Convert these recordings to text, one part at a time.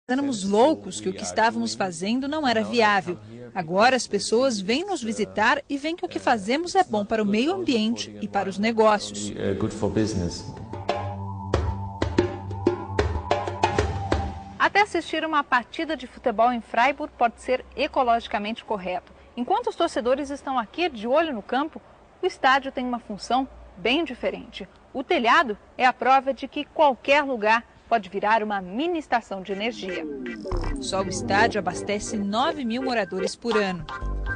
Éramos loucos que o que estávamos fazendo não era viável. Agora as pessoas vêm nos visitar e veem que o que fazemos é bom para o meio ambiente e para os negócios. Até assistir uma partida de futebol em Freiburg pode ser ecologicamente correto. Enquanto os torcedores estão aqui de olho no campo, o estádio tem uma função bem diferente. O telhado é a prova de que qualquer lugar pode virar uma mini estação de energia. Só o estádio abastece 9.000 moradores por ano.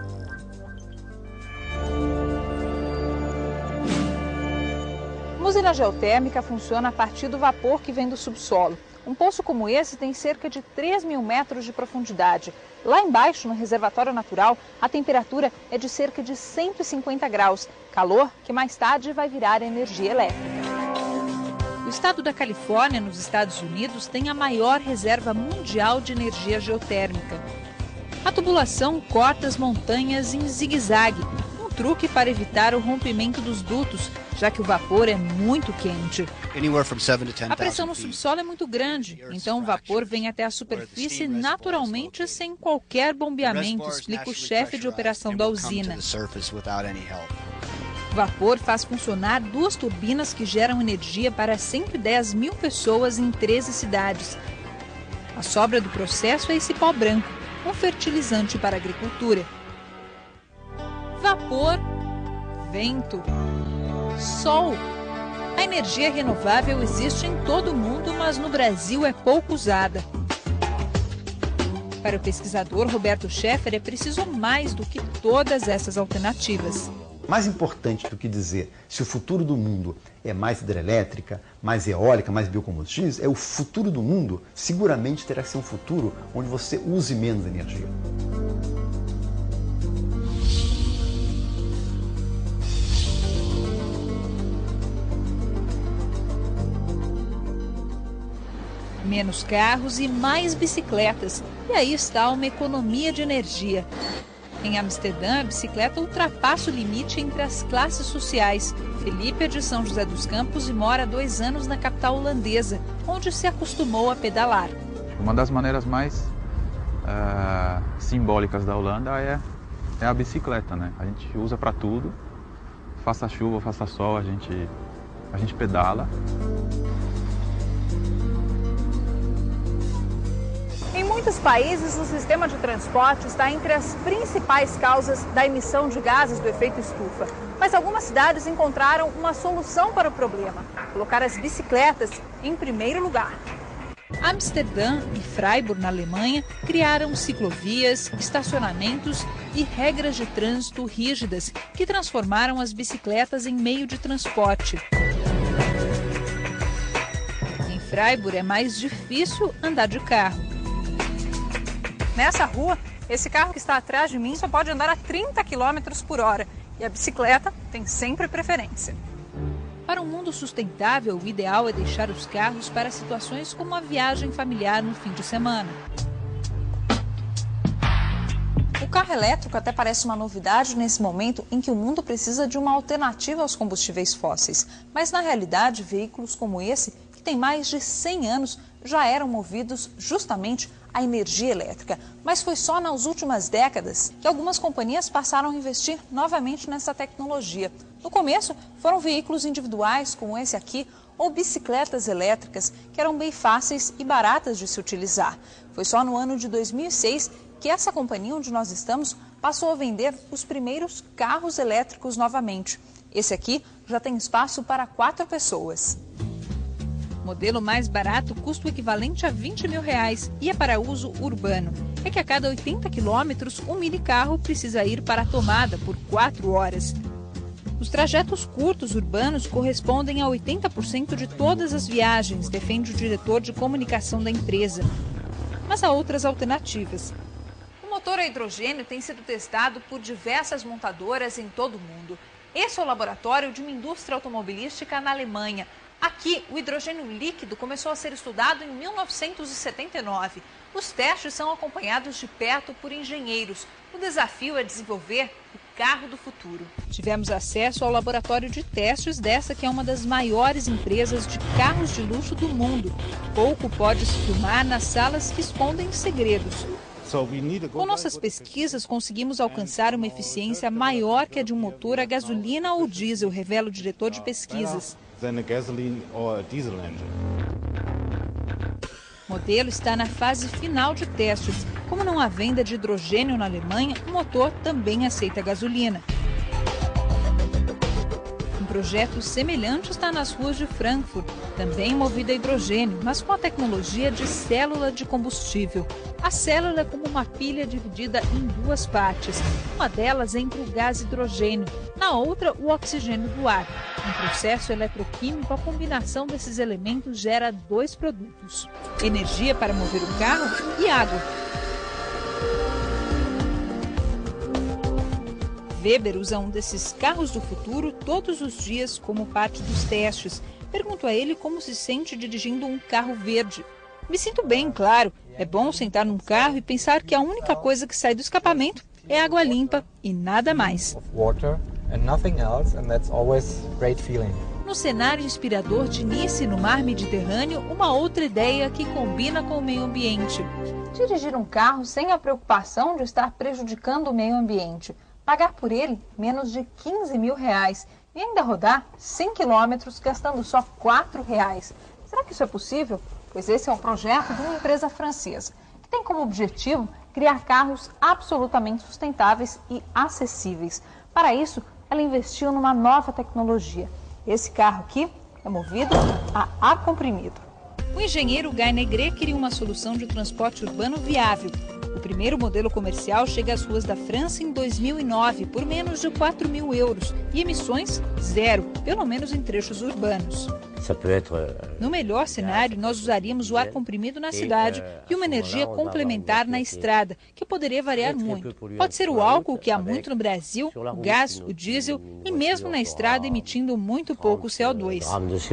Uma usina geotérmica funciona a partir do vapor que vem do subsolo. Um poço como esse tem cerca de 3.000 metros de profundidade. Lá embaixo, no reservatório natural, a temperatura é de cerca de 150 graus, calor que mais tarde vai virar energia elétrica. O estado da Califórnia, nos Estados Unidos, tem a maior reserva mundial de energia geotérmica. A tubulação corta as montanhas em zigue-zague, um truque para evitar o rompimento dos dutos, já que o vapor é muito quente. A pressão no subsolo é muito grande, então o vapor vem até a superfície naturalmente sem qualquer bombeamento, explica o chefe de operação da usina. O vapor faz funcionar 2 turbinas que geram energia para 110.000 pessoas em 13 cidades. A sobra do processo é esse pó branco, um fertilizante para a agricultura. Vapor, vento, sol. A energia renovável existe em todo o mundo, mas no Brasil é pouco usada. Para o pesquisador Roberto Scheffer, é preciso mais do que todas essas alternativas. Mais importante do que dizer se o futuro do mundo é mais hidrelétrica, mais eólica, mais biocombustíveis, é o futuro do mundo seguramente terá que ser um futuro onde você use menos energia. Menos carros e mais bicicletas. E aí está uma economia de energia. Em Amsterdã, a bicicleta ultrapassa o limite entre as classes sociais. Felipe é de São José dos Campos e mora há 2 anos na capital holandesa, onde se acostumou a pedalar. Uma das maneiras mais simbólicas da Holanda é a bicicleta, né? A gente usa para tudo, faça chuva, faça sol, a gente pedala. Em muitos países, o sistema de transporte está entre as principais causas da emissão de gases do efeito estufa. Mas algumas cidades encontraram uma solução para o problema: colocar as bicicletas em primeiro lugar. Amsterdã e Freiburg, na Alemanha, criaram ciclovias, estacionamentos e regras de trânsito rígidas que transformaram as bicicletas em meio de transporte. Em Freiburg é mais difícil andar de carro. Nessa rua, esse carro que está atrás de mim só pode andar a 30 km por hora e a bicicleta tem sempre preferência. Para um mundo sustentável, o ideal é deixar os carros para situações como a viagem familiar no fim de semana. O carro elétrico até parece uma novidade nesse momento em que o mundo precisa de uma alternativa aos combustíveis fósseis. Mas, na realidade, veículos como esse, que tem mais de 100 anos, já eram movidos justamente a energia elétrica. Mas foi só nas últimas décadas que algumas companhias passaram a investir novamente nessa tecnologia. No começo, foram veículos individuais, como esse aqui, ou bicicletas elétricas, que eram bem fáceis e baratas de se utilizar. Foi só no ano de 2006 que essa companhia onde nós estamos passou a vender os primeiros carros elétricos novamente. Esse aqui já tem espaço para 4 pessoas. O modelo mais barato custa o equivalente a R$20 mil e é para uso urbano. É que a cada 80 quilômetros, um minicarro precisa ir para a tomada por 4 horas. Os trajetos curtos urbanos correspondem a 80% de todas as viagens, defende o diretor de comunicação da empresa. Mas há outras alternativas. O motor a hidrogênio tem sido testado por diversas montadoras em todo o mundo. Esse é o laboratório de uma indústria automobilística na Alemanha. Aqui, o hidrogênio líquido começou a ser estudado em 1979. Os testes são acompanhados de perto por engenheiros. O desafio é desenvolver o carro do futuro. Tivemos acesso ao laboratório de testes dessa que é uma das maiores empresas de carros de luxo do mundo. Pouco pode se filmar nas salas que escondem segredos. Com nossas pesquisas, conseguimos alcançar uma eficiência maior que a de um motor a gasolina ou diesel, revela o diretor de pesquisas. O modelo está na fase final de testes. Como não há venda de hidrogênio na Alemanha, o motor também aceita gasolina. Um projeto semelhante está nas ruas de Frankfurt, também movido a hidrogênio, mas com a tecnologia de célula de combustível. A célula é como uma pilha dividida em duas partes. Uma delas entra o gás hidrogênio, na outra o oxigênio do ar. No processo eletroquímico, a combinação desses elementos gera dois produtos: energia para mover o carro e água. Weber usa um desses carros do futuro todos os dias como parte dos testes. Pergunto a ele como se sente dirigindo um carro verde. Me sinto bem, claro. É bom sentar num carro e pensar que a única coisa que sai do escapamento é água limpa e nada mais. No cenário inspirador de Nice, no mar Mediterrâneo, uma outra ideia que combina com o meio ambiente. Dirigir um carro sem a preocupação de estar prejudicando o meio ambiente. Pagar por ele menos de R$15 mil e ainda rodar 100 quilômetros gastando só R$4. Será que isso é possível? Pois esse é um projeto de uma empresa francesa, que tem como objetivo criar carros absolutamente sustentáveis e acessíveis. Para isso, ela investiu numa nova tecnologia. Esse carro aqui é movido a ar comprimido. O engenheiro Guy Negret queria uma solução de transporte urbano viável. O primeiro modelo comercial chega às ruas da França em 2009 por menos de €4.000 e emissões zero, pelo menos em trechos urbanos. No melhor cenário, nós usaríamos o ar comprimido na cidade e uma energia complementar na estrada, que poderia variar muito. Pode ser o álcool, que há muito no Brasil, o gás, o diesel e mesmo na estrada emitindo muito pouco CO2.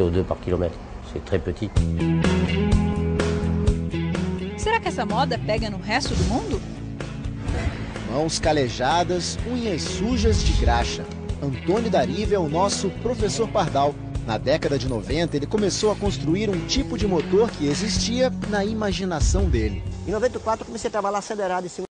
Será que essa moda pega no resto do mundo? Mãos calejadas, unhas sujas de graxa. Antônio Dariva é o nosso professor Pardal. Na década de 90, ele começou a construir um tipo de motor que existia na imaginação dele. Em 94, comecei a trabalhar acelerado em cima